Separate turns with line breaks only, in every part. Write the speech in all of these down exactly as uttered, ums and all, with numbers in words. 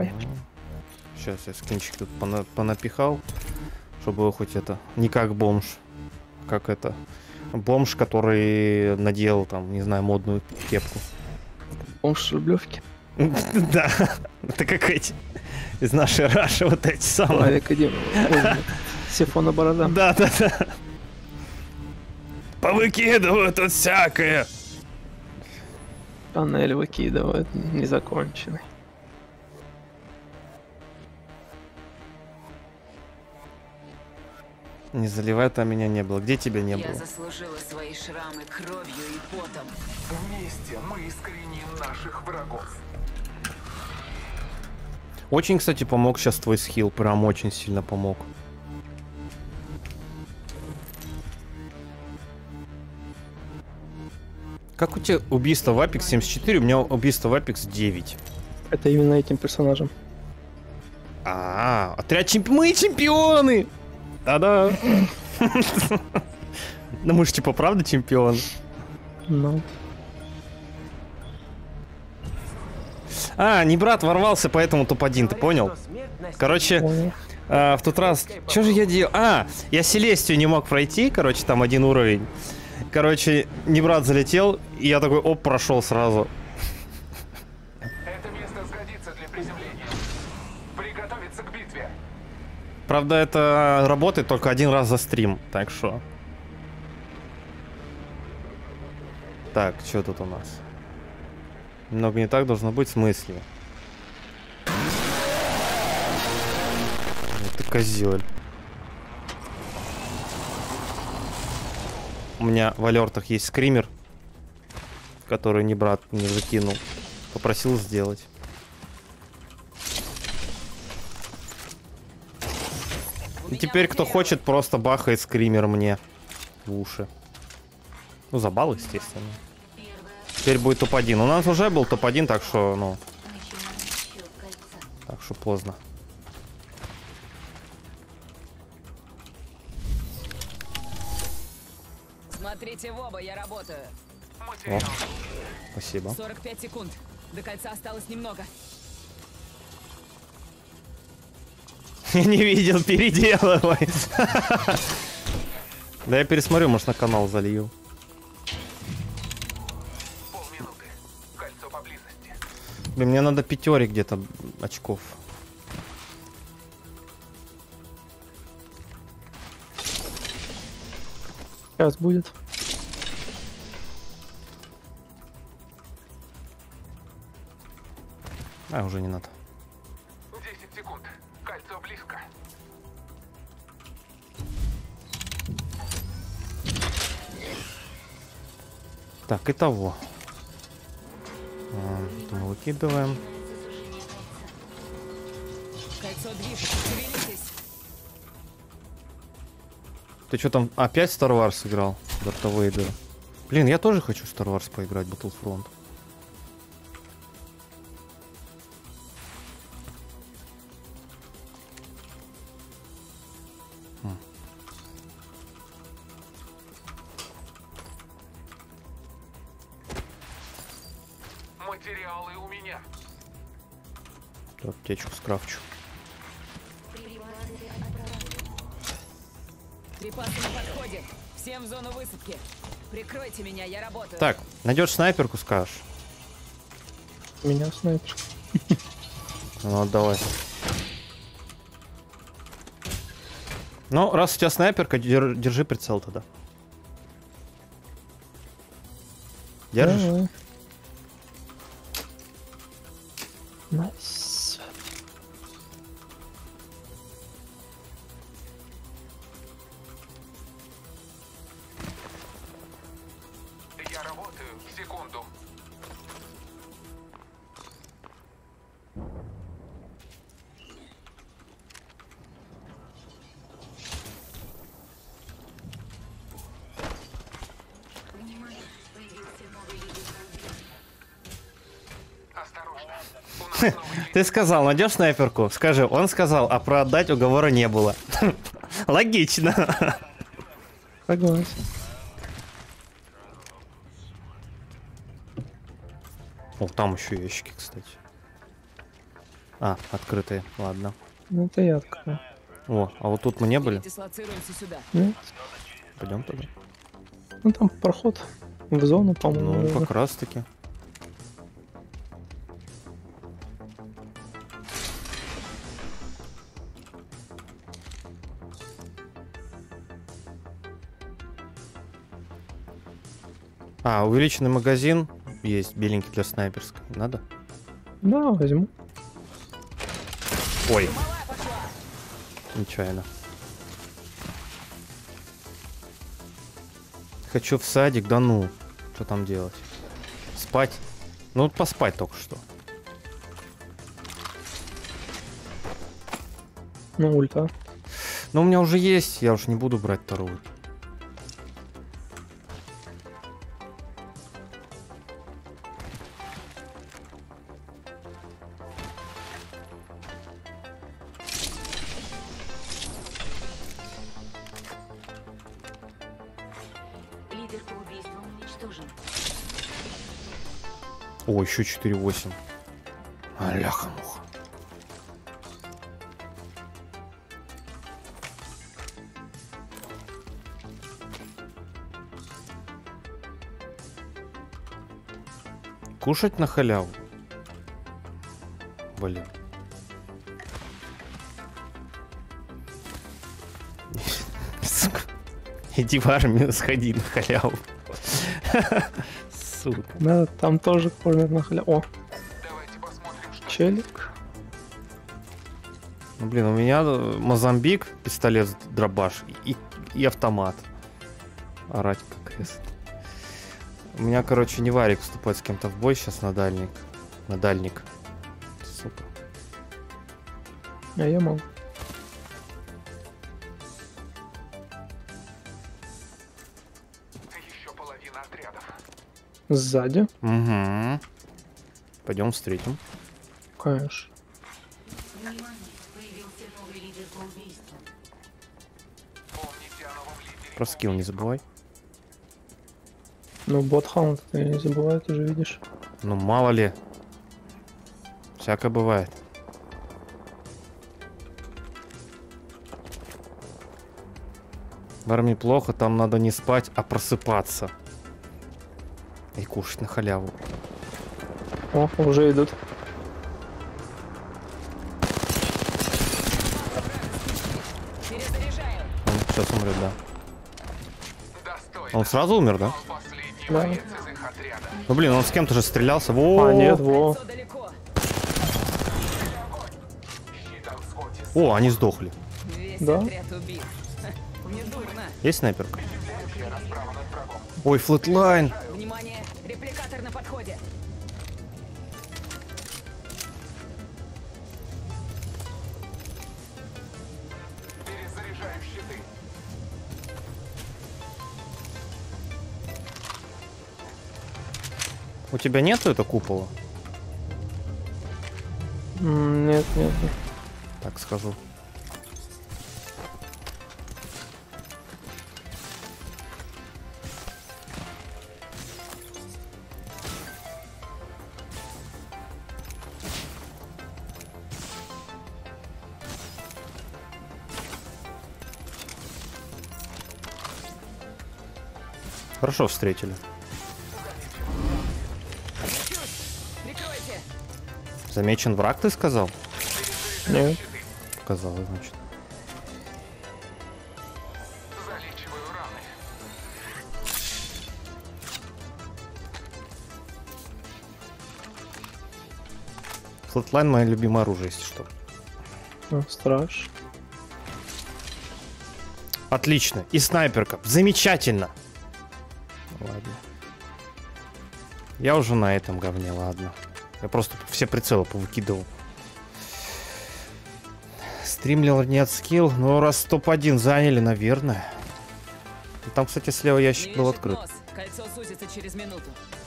Давай.
Сейчас я скинчик тут пона понапихал, чтобы его хоть это... Не как бомж. Как это... Бомж, который надел там, не знаю, модную кепку.
Бомж с Рублевки.
Да, это как эти из нашей Раши, вот эти самые.
Академия. Сифона борода.
Да, да, да. Повыкидывают тут всякое.
Панель выкидывают, незаконченный.
Не заливай, там меня не было. Где тебя не
Я
было?
заслужила свои шрамы кровью и потом.
Вместе мы искореним наших врагов.
Очень, кстати, помог сейчас твой скилл. Прям очень сильно помог. Как у тебя убийство в Apex семьдесят четыре? У меня убийство в Apex девять.
Это именно этим персонажем.
А, отряд чемп... Мы чемпионы! Да-да. Ну мы же типа правда чемпион.
Ну.
А, не брат ворвался, поэтому топ один, ты понял? Короче, а, в тот раз... Что же я делал? А, я Селестию не мог пройти, короче, там один уровень. Короче, не брат залетел, и я такой, оп, прошел сразу.
Это место сгодится для приземления. Приготовиться к битве.
Правда, это работает только один раз за стрим, так что... Так, что тут у нас? Много не так должно быть, в смысле? Это козёль. У меня в алертах есть скример, который не брат не закинул. Попросил сделать. И теперь, кто хочет, просто бахает скример мне в уши. Ну, за балл, естественно. Теперь будет топ один. У нас уже был топ один, так что, ну... Так что поздно.
Смотрите в оба, я работаю.
О, спасибо.
сорок пять секунд. До кольца осталось немного.
Я не видел, переделывай. Да я пересмотрю, может на канал залью.
Полминуты. Кольцо поблизости.
Блин, мне надо пятерик где-то очков.
Сейчас будет.
А, уже не надо.
десять секунд. Кольцо близко.
Так, итого. А, это мы выкидываем.
Кольцо движется, шевелитесь.
Ты что там опять Star Wars играл? Дарта Вейдера. Блин, я тоже хочу Star Wars поиграть, Battlefront. Хм.
Материалы у меня.
Аптечку скрафчу.
Припасы на подходе. Всем в зону высадки. Прикройте меня, я работаю.
Так, найдешь снайперку, скажешь.
У меня снайпер.
Ну, давай. Ну, раз у тебя снайперка, дер- держи прицел тогда. Держишь?
Давай. Найс.
Я работаю. Секунду. Осторожно. У нас новый
Ты сказал, найдешь снайперку? Скажи, он сказал, а про отдать уговора не было. Логично.
Согласен.
О, там еще ящики, кстати. А, открытые, ладно.
Ну, это я открою.
О, а вот тут мы не были.
Дислоцируемся сюда.
Нет?
Пойдем туда.
Ну, там проход в зону, по-моему.
Ну,
наверное.
как раз таки. А, увеличенный магазин есть, беленький для снайперской. Надо?
Да, возьму.
Ой. Нечаянно. Хочу в садик, да ну. Что там делать? Спать? Ну, вот поспать только что.
Ну, ульта.
Но у меня уже есть, я уж не буду брать вторую.
Лидер по убийству уничтожен.
О, еще четыре восемь. Аляха-муха. Кушать на халяву. Блин. Сука. Иди в армию, сходи на халяву. Сука.
Да, там тоже кормят на халяву. О,
Давайте посмотрим, что...
челик.
Ну, блин, у меня э, Мозамбик, пистолет, дробаш и, и автомат. Орать как раз. У меня, короче, не варик вступать с кем-то в бой сейчас на дальник. На дальник. Сука.
А я могу.
Еще половина отрядов.
Сзади.
Угу. Пойдем встретим.
Конечно.
Внимание, появился новый лидер по убийству.
Помните о новом лидере.
Про скилл не забывай.
Ну, ботхаунд ты не забывай, ты же видишь.
Ну, мало ли. Всякое бывает. В армии плохо, там надо не спать, а просыпаться. И кушать на халяву.
О, уже идут.
Перезаряжаю.
Он сейчас умрет, да.
Достойно.
Он сразу умер, да?
Он последний
Да.
боец из их отряда.
Ну, блин, он с кем-то же стрелялся. Во!
А, нет, во.
Кольцо далеко.
Щит от Скотти.
О, они сдохли.
Весь
Да?
отряд убит. Ха, не дурно.
Есть снайперка?
Удивляющая расправа над врагом.
Ой, флетлайн.
Внимание, репликатор на подходе.
Перезаряжаю щиты.
У тебя нету это купола?
М, Нет, нет, нет.
Так скажу. Хорошо встретили.
Прикройте.
Замечен враг, ты сказал?
Нет.
Показалось, значит.
Залечиваю раны.
Флетлайн мое любимое оружие, если что.
Ну, страж.
Отлично. И снайперка. Замечательно. Ладно. Я уже на этом говне, ладно. Я просто все прицелы повыкидывал. Стримлер нет скилл. Ну, раз топ один заняли, наверное. Там, кстати, слева ящик
Не
был
вешать
открыт.
нос. Кольцо сузится через минуту.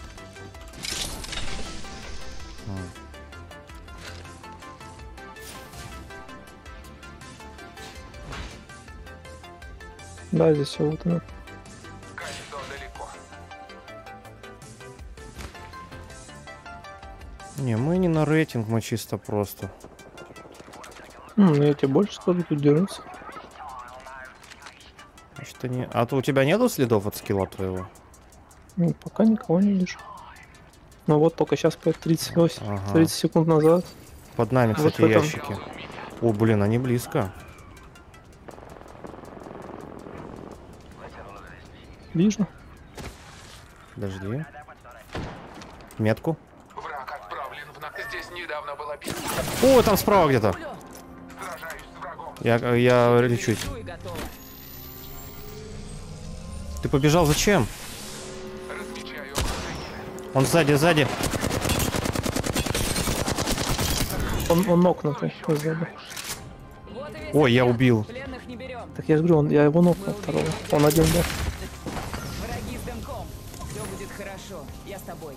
Да, здесь все вот оно.
Кольцо далеко.
Не, мы не на рейтинг, мы чисто просто
Ну, я тебе больше скажу, тут дерутся.
Что не... А то у тебя нету следов от скилла твоего?
Ну, пока никого не вижу. Ну вот только сейчас по тридцать восемь,
Ага.
тридцать секунд назад.
Под нами,
Вот
кстати,
в этом.
ящики. О, блин, они близко.
Вижу.
Подожди. Метку.
Враг отправлен в на... Здесь недавно была битва.
О, там справа где-то.
Сражаюсь с врагом.
Я, я лечусь.
Дуй готово.
Ты побежал зачем?
Размечаю окружение.
Он сзади, сзади.
Он, он нокнутый. сзади.
Вот и весь
Ой, я
отряд.
убил.
Пленных не берем.
Так я же говорю, он, я его нокнул второго. Он один, да.
Враги с дымком. Все будет хорошо. Я с тобой.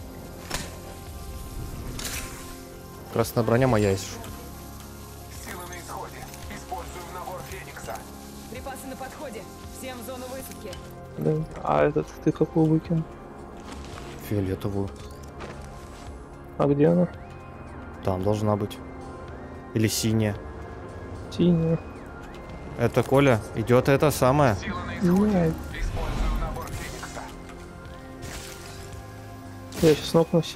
Красная броня моя есть.
Силы на исходе. Используем набор Феникса.
Припасы на подходе. Всем в зону высадки.
Да. А этот ты какую выкинул?
Фиолетовую.
А где она?
Там должна быть. Или синяя.
Синяя.
Это Коля. Идет это самое.
Силы на исходе.
Нет.
Используем набор Феникса.
Я сейчас нокнусь.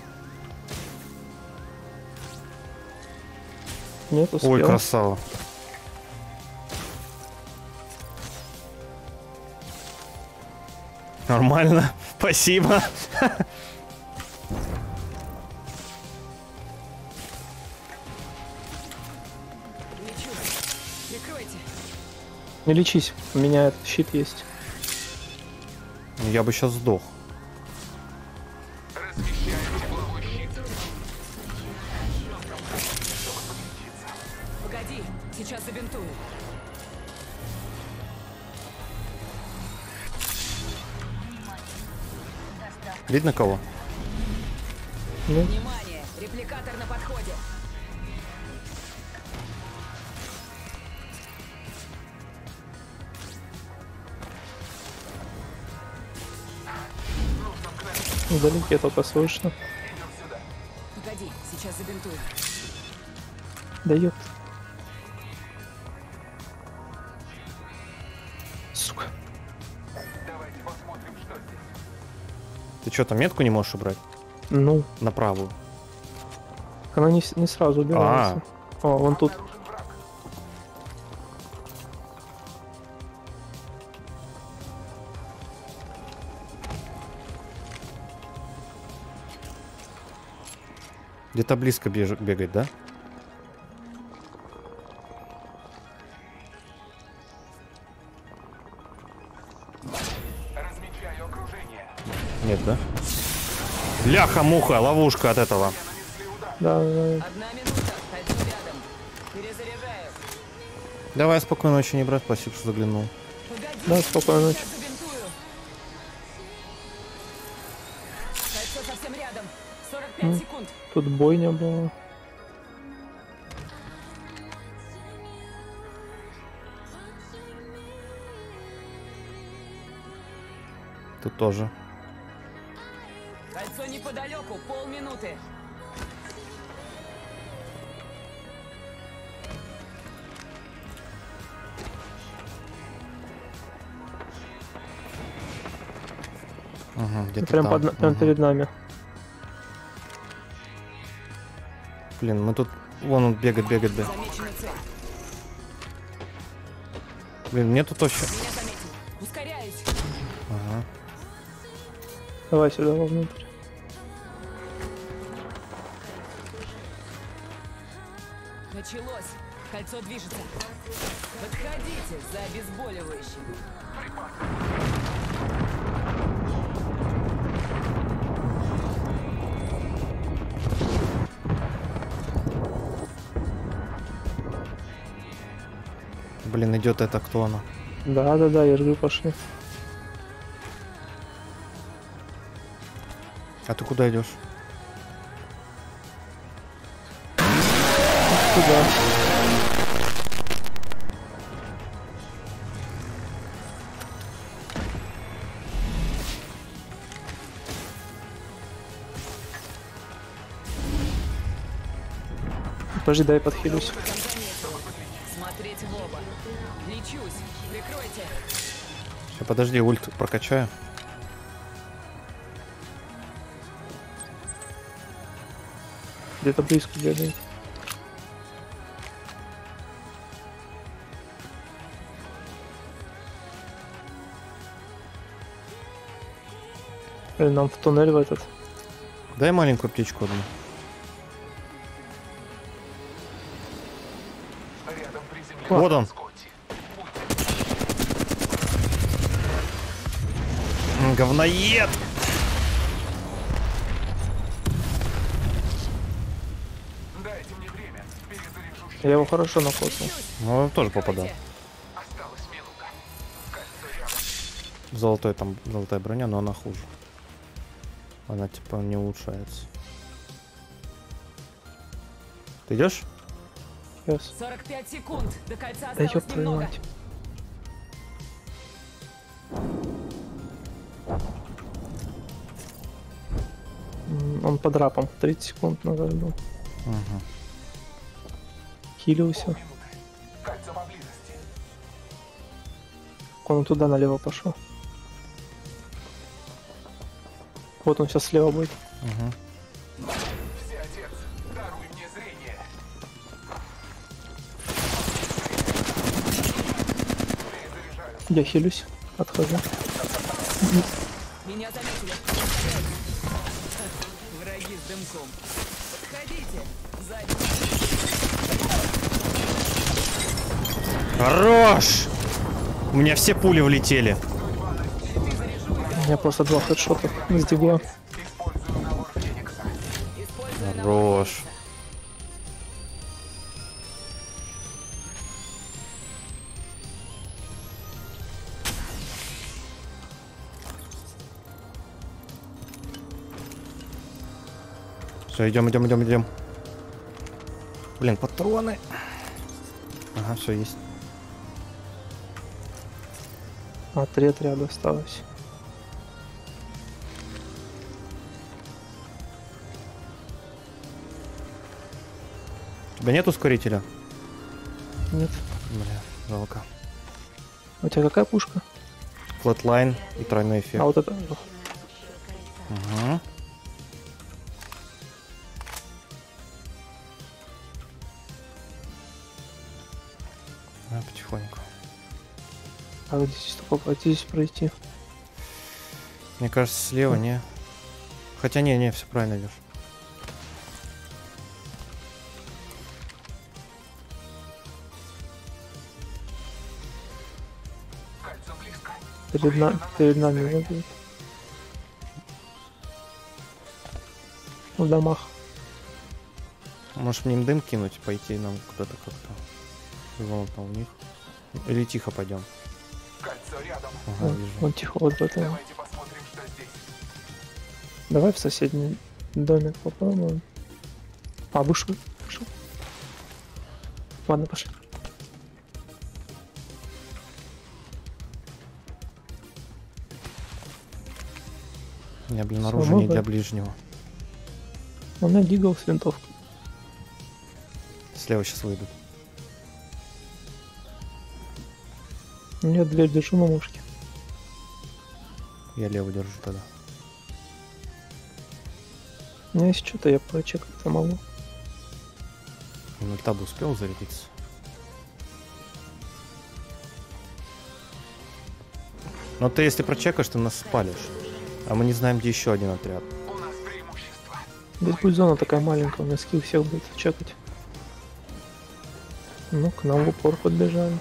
Нет, успел.
Ой, красава. Нормально. Спасибо.
Лечусь. Прикройте.
Не лечись, у меня этот щит есть.
Я бы сейчас сдох.
Размещаю тепловой щит.
Погоди. Сейчас забинтую.
Видно кого?
Нет?
Внимание. Репликатор на подходе.
Вдалеке только слышно.
Идем сюда.
Погоди. Сейчас забинтую.
Дает. Сука.
Давайте посмотрим, что здесь.
Ты что, там метку не можешь убрать?
Ну,
На правую.
она не, с- не сразу убирается. О, вон тут.
Обнаружен враг.
Где-то близко беж- бегать, да?
Размечаю окружение.
Нет, да? Ляха-муха, ловушка от этого.
Нанесли удар.
Да, да, да.
Одна минута. Кольцо рядом. Перезаряжаю.
Давай, спокойной ночи, не брат, спасибо, что заглянул.
Погоди.
Да, спокойной ночи.
Сейчас забинтую. Кольцо совсем рядом. сорок пять
М.
секунд.
Тут бойня была.
Тут тоже.
Кольцо неподалеку. Полминуты.
Ага, где-то
Прям,
там.
под, на- прям
Ага.
перед нами.
Блин, мы тут... Вон он бегает, бегает, бегает.
Замечена цель.
Блин, мне тут вообще...
Меня заметил. Ускоряюсь.
Ага.
Давай сюда вовнутрь.
Началось. Кольцо движется. Подходите за обезболивающим.
Блин, идет это, кто она?
Да, да, да, я же говорю, пошли.
А ты куда идешь?
Туда. Подожди, дай подхилюсь.
Там заметил.
Подожди, ульт прокачаю.
Где-то близко бегает. Или нам в туннель в этот.
Дай маленькую птичку одну.
Рядом приземлился
Вот он.
Скотти.
М, Говноед!
Дайте мне время. Перезаряжу щит.
Я его хорошо накосил.
Ну, он тоже попадал.
Осталась минута. Кольцо рядом.
Золотой там, золотая броня, но она хуже. Она типа не улучшается. Ты идешь?
Сейчас.
сорок пять секунд. До кольца
Да
осталось
ёб твою
немного.
мать. М, Он под рапом. тридцать секунд назад был.
Угу.
Хилился.
Минуты. Кольцо поблизости.
Он туда налево пошел. Вот он сейчас слева будет.
Угу.
Всеотец, даруй мне зрение. Перезаряжаю.
Я хилюсь. Отхожу.
Меня заметили. Враги с дымком. Подходите. Сзади.
Хорош! У меня все пули влетели.
У меня просто два хедшота с дигла.
Использую набор Феникса.
Используя
Хорош. Все, идем, идем, идем, идем. Блин, патроны. Ага, все есть.
А, три отряда осталось.
У тебя нет ускорителя?
Нет.
Бля, жалко.
У тебя какая пушка?
Флэтлайн и тройной эффект.
А вот это.
Угу. А, потихоньку.
А вот здесь только вот здесь пройти.
Мне кажется, слева не. Хотя не, не, все правильно идешь.
Кольцо близко.
Перед, на... Перед нами его будет. В домах.
Может мне им дым кинуть, пойти нам куда-то как-то. Вон там у них. Или тихо пойдем.
Кольцо рядом.
Ага,
Вот,
вижу.
вон тихо вот в этом.
Давайте посмотрим, что здесь.
Давай в соседний домик попробуем. А, вышел. Вышел. Ладно, пошли.
У меня, блин,
Всё,
оружие не
мы
для
бы-
ближнего.
У меня дигл с винтовкой.
Слева сейчас выйдут.
Я дверь держу на мушке.
Я лево держу тогда.
Ну, если что-то я прочекать могу.
Ну, таб успел зарядиться. Но ты если прочекаешь, ты нас спалишь. А мы не знаем, где еще один отряд.
У нас преимущество.
Здесь будет зона такая маленькая, у меня скилл всех будет чекать. Ну, к нам в упор подбежали.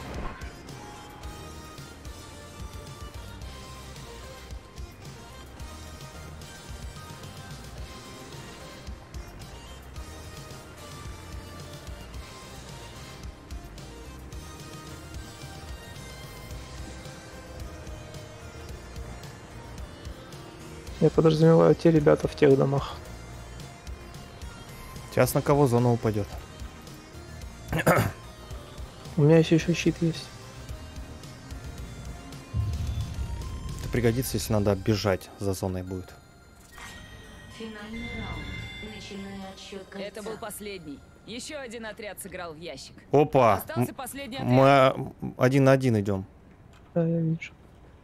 Я подразумеваю, те ребята в тех домах.
Сейчас на кого зона упадет?
У меня еще еще щит есть.
Это пригодится, если надо бежать за зоной будет.
Финальный раунд. Начинаю отсчет кольца.
Это был последний. Еще один отряд сыграл в ящик.
Опа!
Остался
М-
последний отряд.
Мы а, один на один идем.
Да, я вижу.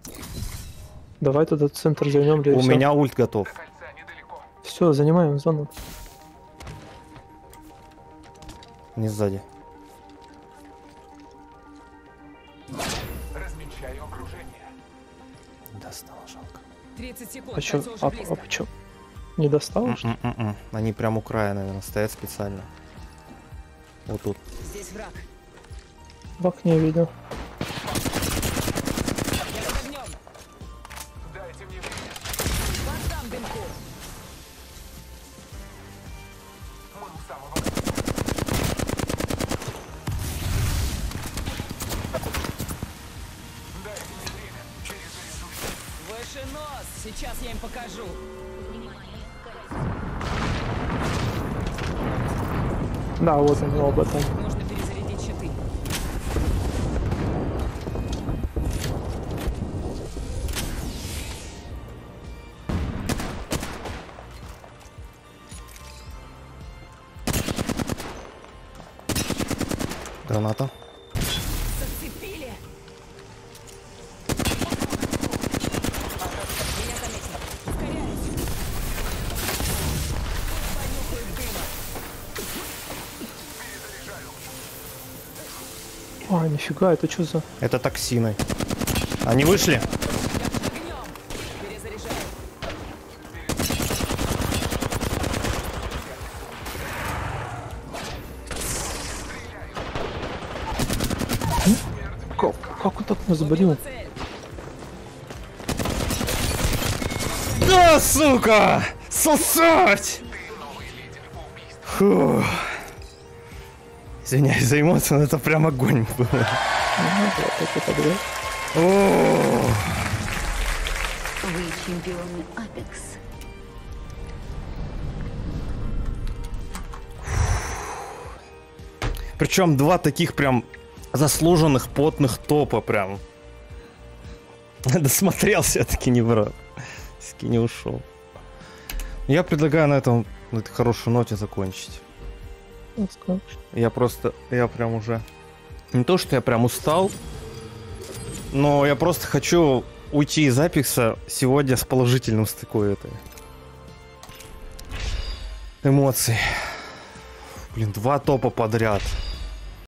Давай туда центр займем.
У меня ульт готов.
До кольца недалеко.
Все, занимаем зону.
Не сзади.
Размечаю окружение.
Достало, жалко.
тридцать секунд.
А чё?
кольцо уже
А,
близко.
а почему? Не достал? что ли?
М-м-м. Они прям у края, наверное, стоят специально. Вот тут.
Здесь враг.
В окне видел.
Я под огнем.
Дайте мне время.
Вас дам дымку.
Мы у самого... Дайте мне время. Перезаряжусь.
Выше нос. Сейчас я им покажу.
Да, вот они оба там.
Нужно перезарядить щиты.
Граната.
Зацепили. Меня заметили. Ускоряюсь. Понюхаю дыма.
А, нифига, это что за...
Это токсины. Они вышли?
Я под огнем. Перезаряжаю.
Как, как он так нас заболел?
Убила цель.
Да, сука! Сосать! Фу. Извиняюсь за эмоции, но это прям огонь был.
Ага, вот так вот обрел.
О,
Вы чемпионы Апекс.
причем два таких прям заслуженных потных топа прям. Досмотрел все-таки, не брат. Все-таки не ушел. Я предлагаю на этом, на этой хорошей ноте закончить.
Ну, скажешь.
Я просто, я прям уже... Не то, что я прям устал, но я просто хочу уйти из Апекса сегодня с положительным стыкой этой эмоций. Блин, два топа подряд.